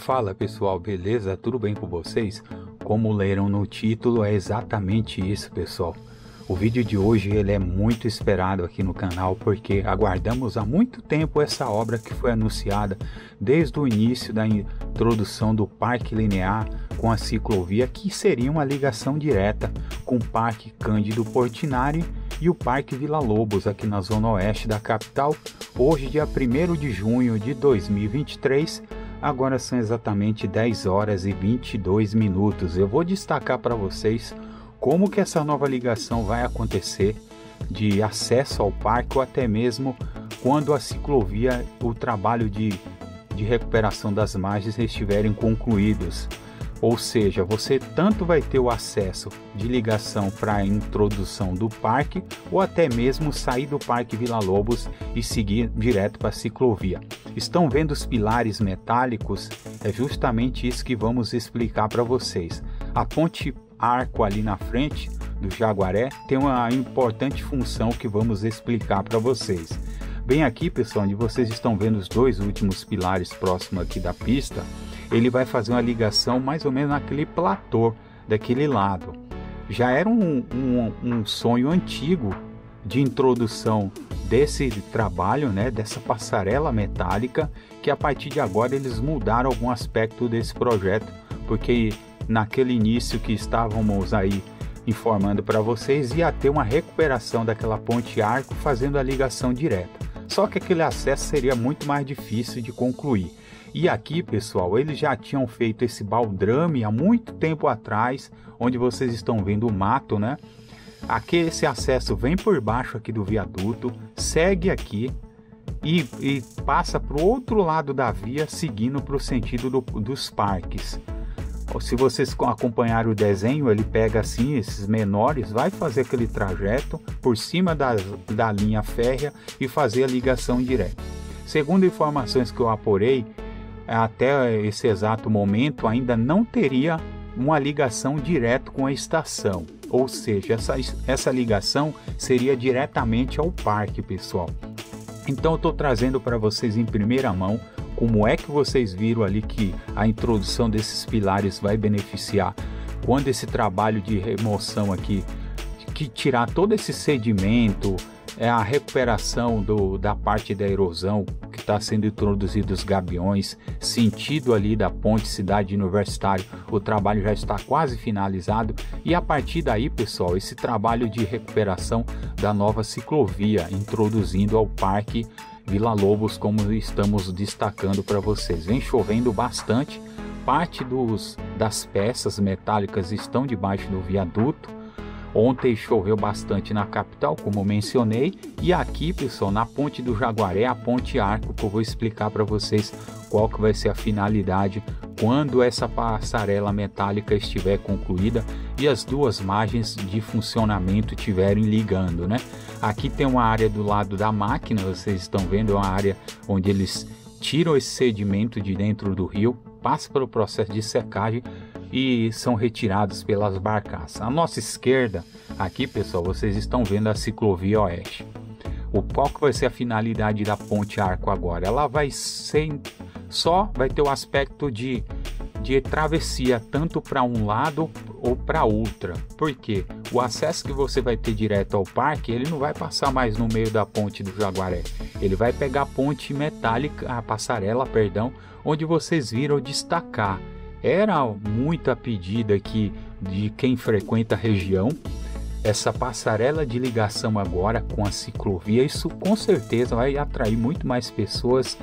Fala pessoal, beleza? Tudo bem com vocês? Como leram no título, é exatamente isso, pessoal. O vídeo de hoje ele é muito esperado aqui no canal porque aguardamos há muito tempo essa obra que foi anunciada desde o início da introdução do Parque Linear com a ciclovia, que seria uma ligação direta com o Parque Cândido Portinari e o Parque Vila Lobos aqui na zona oeste da capital. Hoje, dia 1º de junho de 2023, agora são exatamente 10 horas e 22 minutos. Eu vou destacar para vocês como que essa nova ligação vai acontecer de acesso ao parque ou até mesmo quando a ciclovia, o trabalho de recuperação das margens estiverem concluídos. Ou seja, você tanto vai ter o acesso de ligação para a introdução do parque ou até mesmo sair do Parque Vila Lobos e seguir direto para a ciclovia. Estão vendo os pilares metálicos? É justamente isso que vamos explicar para vocês. A ponte arco ali na frente do Jaguaré tem uma importante função que vamos explicar para vocês. Bem aqui, pessoal, onde vocês estão vendo os dois últimos pilares próximos aqui da pista, ele vai fazer uma ligação mais ou menos naquele platô daquele lado. Já era um sonho antigo de introdução desse trabalho, né, dessa passarela metálica, que a partir de agora eles mudaram algum aspecto desse projeto, porque naquele início que estávamos aí informando para vocês, ia ter uma recuperação daquela ponte arco fazendo a ligação direta. Só que aquele acesso seria muito mais difícil de concluir. E aqui, pessoal, eles já tinham feito esse baldrame há muito tempo atrás, onde vocês estão vendo o mato, né? Aqui esse acesso vem por baixo aqui do viaduto, segue aqui e passa para o outro lado da via, seguindo para o sentido dos parques. Se vocês acompanharem o desenho, ele pega assim esses menores, vai fazer aquele trajeto por cima da linha férrea e fazer a ligação direta. Segundo informações que eu apurei, até esse exato momento ainda não teria uma ligação direto com a estação. Ou seja, essa ligação seria diretamente ao parque, pessoal. Então eu estou trazendo para vocês em primeira mão como é que vocês viram ali que a introdução desses pilares vai beneficiar quando esse trabalho de remoção aqui, que tirar todo esse sedimento, a recuperação da parte da erosão que está sendo introduzido os gabiões, sentido ali da ponte Cidade Universitária, o trabalho já está quase finalizado e a partir daí, pessoal, esse trabalho de recuperação da nova ciclovia, introduzindo ao Parque Vila Lobos, como estamos destacando para vocês. Vem chovendo bastante, parte das peças metálicas estão debaixo do viaduto. Ontem choveu bastante na capital, como mencionei, e aqui, pessoal, na ponte do Jaguaré, a ponte arco, que eu vou explicar para vocês qual que vai ser a finalidade quando essa passarela metálica estiver concluída e as duas margens de funcionamento estiverem ligando, né? Aqui tem uma área do lado da máquina, vocês estão vendo, é uma área onde eles tiram esse sedimento de dentro do rio, passa pelo processo de secagem e são retirados pelas barcaças. À nossa esquerda, aqui, pessoal, vocês estão vendo a ciclovia oeste. Qual que vai ser a finalidade da ponte arco agora? Ela vai ser vai ter o aspecto de travessia tanto para um lado ou para outra. Porque o acesso que você vai ter direto ao parque, ele não vai passar mais no meio da ponte do Jaguaré. Ele vai pegar a ponte metálica, a passarela, perdão, onde vocês viram destacar. Era muito a pedida aqui de quem frequenta a região, essa passarela de ligação agora com a ciclovia. Isso com certeza vai atrair muito mais pessoas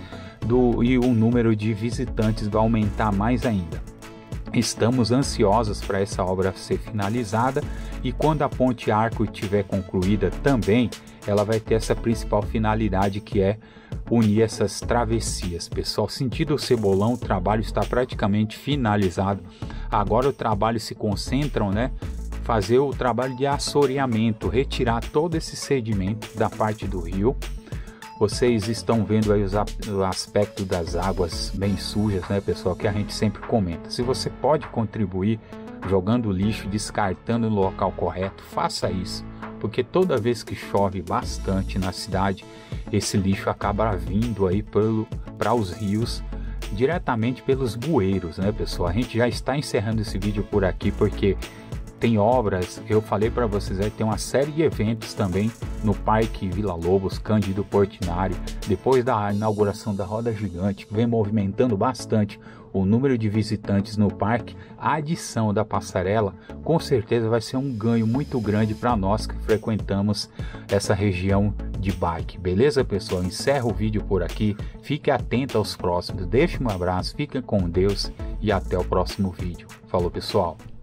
e o número de visitantes vai aumentar mais ainda. Estamos ansiosos para essa obra ser finalizada e quando a ponte arco estiver concluída também, ela vai ter essa principal finalidade que é unir essas travessias. Pessoal, sentido Cebolão, o trabalho está praticamente finalizado. Agora o trabalho se concentra, né? Fazer o trabalho de assoreamento, retirar todo esse sedimento da parte do rio. Vocês estão vendo aí o aspecto das águas bem sujas, né, pessoal, que a gente sempre comenta. Se você pode contribuir jogando lixo, descartando no local correto, faça isso, porque toda vez que chove bastante na cidade, esse lixo acaba vindo aí para os rios diretamente pelos bueiros, né, pessoal? A gente já está encerrando esse vídeo por aqui porque tem obras, eu falei para vocês aí, tem uma série de eventos também no Parque Vila Lobos, Cândido Portinari, depois da inauguração da roda gigante, que vem movimentando bastante o número de visitantes no parque. A adição da passarela com certeza vai ser um ganho muito grande para nós que frequentamos essa região de bike. Beleza, pessoal? Encerro o vídeo por aqui, fique atento aos próximos, deixe um abraço, fique com Deus e até o próximo vídeo. Falou, pessoal!